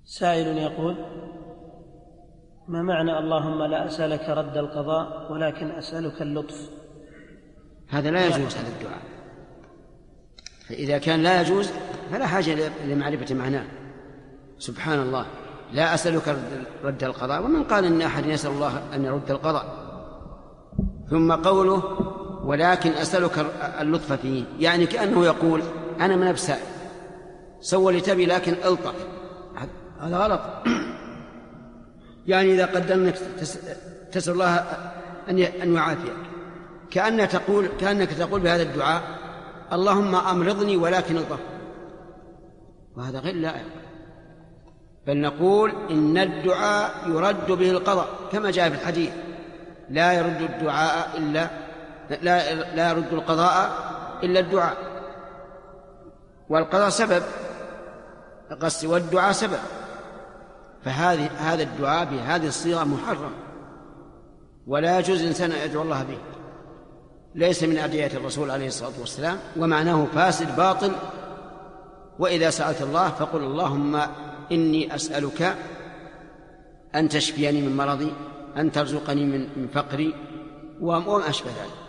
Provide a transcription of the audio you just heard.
سائل يقول: ما معنى اللهم لا أسألك رد القضاء ولكن أسألك اللطف؟ هذا لا يجوز، هذا الدعاء. فإذا كان لا يجوز فلا حاجة لمعرفة معناه. سبحان الله، لا أسألك رد القضاء، ومن قال إن أحد يسأل الله أن يرد القضاء؟ ثم قوله ولكن أسألك اللطف فيه، يعني كأنه يقول أنا من أبسائي سوى لتبي لكن ألطف. هذا غلط. يعني إذا قدرنك تسأل الله أن يعافيك، كأنك تقول بهذا الدعاء اللهم أمرضني ولكن ألطف، وهذا غير لائق. بل نقول إن الدعاء يرد به القضاء كما جاء في الحديث: لا يرد القضاء إلا الدعاء، والقضاء سبب قصد والدعاء سبب. فهذا الدعاء بهذه الصيغة محرم، ولا يجوز الإنسان أن يدعو الله به، ليس من أدعية الرسول عليه الصلاة والسلام، ومعناه فاسد باطل. وإذا سألت الله فقل اللهم إني أسألك أن تشفيني من مرضي، أن ترزقني من فقري، وما أشبه ذلك.